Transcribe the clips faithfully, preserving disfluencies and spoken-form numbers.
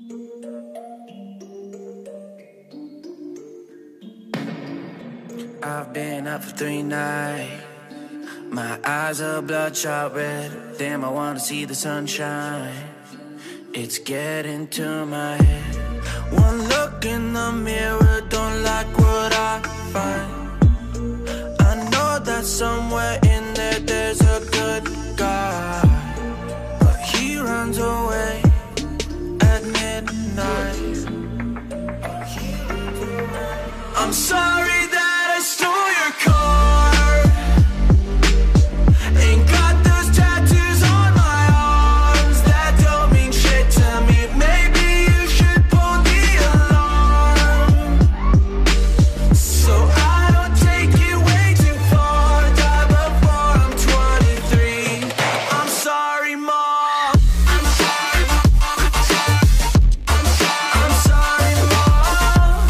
I've been up for three nights. My eyes are bloodshot red. Damn, I wanna see the sunshine. It's getting to my head. One look in the mirror, don't like what I find. I know that somewhere in there there's a good guy, but he runs away at midnight. I'm sorry that I stole your car. Ain't got those tattoos on my arms that don't mean shit to me. Maybe you should pull the alarm, so I don't take it way too far. Die before I'm twenty-three. I'm sorry, Mom. I'm sorry, I'm sorry, Mom.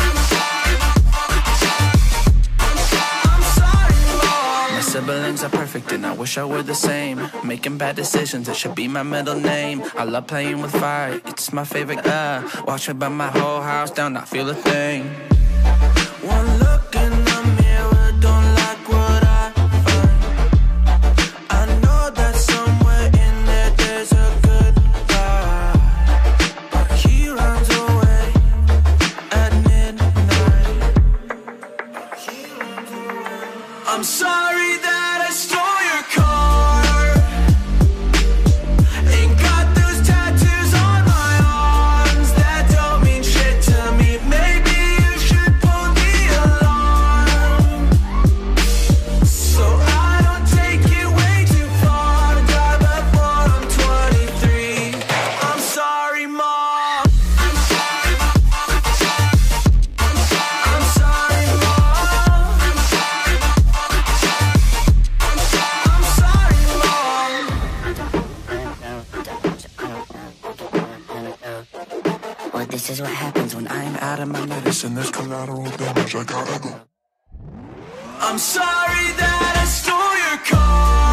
I'm sorry, Mom. My siblings are perfect and I wish I were the same. Making bad decisions, it should be my middle name. I love playing with fire, it's my favorite. Uh, watch me burn my whole house down, not feel a thing. One look in the mirror, don't like what I find. I know that somewhere in there there's a good guy, but he runs away at midnight. I'm sorry that I stole your car. Ain't got those tattoos on my arms that don't mean shit to me. Maybe you should pull the alarm, so I don't take it way too far. Die before I'm twenty-three. I'm sorry, Mom. I'm sorry, I'm sorry, Mom. I'm sorry, Mom. Well, this is what happens when I'm out of my medicine. There's collateral damage, I gotta go. I'm sorry that I stole your car.